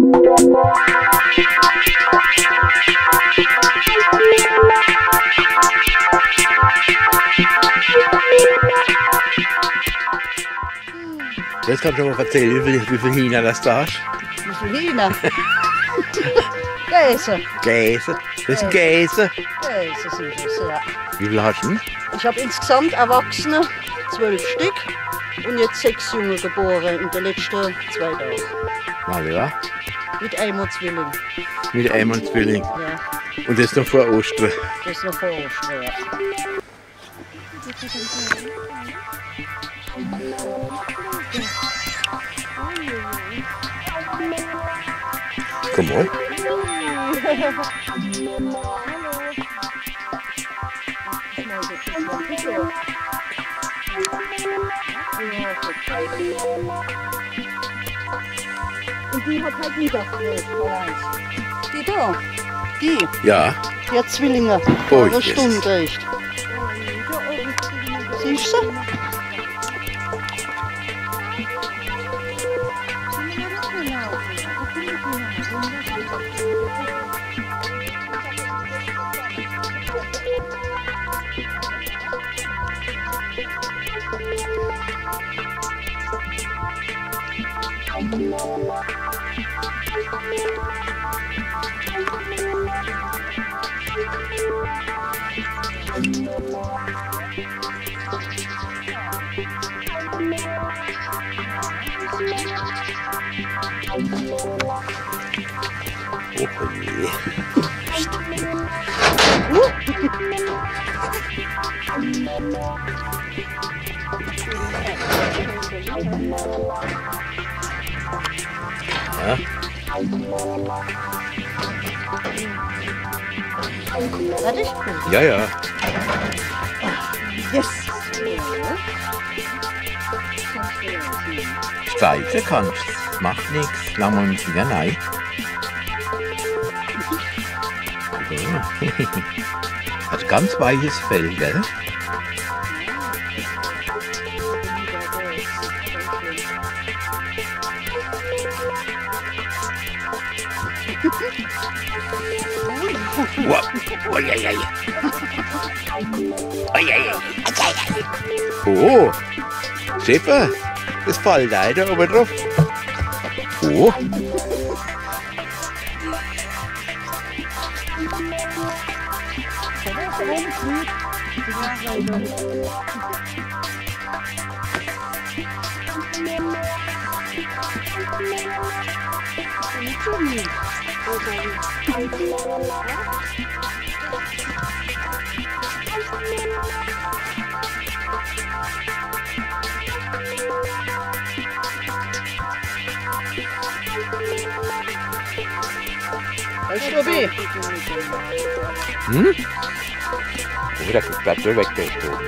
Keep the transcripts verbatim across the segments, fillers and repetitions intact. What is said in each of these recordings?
Jetzt kannst du mal erzählen, wie viel, wie viel Hühner das da ist. Wie viele Hühner? Gäse. Gäse. Das sind Gäse. Gäse sind das, ja. Wie viel hast du denn? Ich habe insgesamt Erwachsene zwölf Stück und jetzt sechs Junge geboren in den letzten zwei Tagen. Mal ja. Mit einem Zwilling. Mit einem Zwilling. Ja, Und das noch vor Ostern. das ist noch vor Ostern, ja. Komm mal. Und die hat halt Mittagsschlaf, Karl-Heinz. Die da, die, Ja. die hat Zwillinge. Oh, Eine yes. Stunde echt. Siehst du? Oh je. Ja. Fertig? Ja, ja. Yes! Streichen kannst du. Macht nichts. Lang mal mit dem Finger rein. Ja. Hat ganz weiches Fell, gell? Wow. Oh, ja, ja, ja. Oh, ja, ja. Oh, Schäfer, das fällt leider oben drauf. Oh. Hey, Stubbi! Hm? Oh, da bleibt so weg, der Stuhl.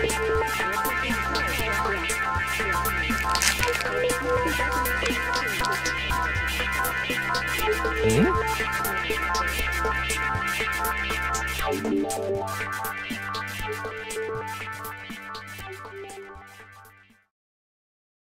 Hm?